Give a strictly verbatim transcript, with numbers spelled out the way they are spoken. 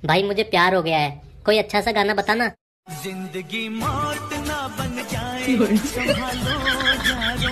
भाई मुझे प्यार हो गया है, कोई अच्छा सा गाना बताना। जिंदगी मौत ना बन जाए, संभालो यार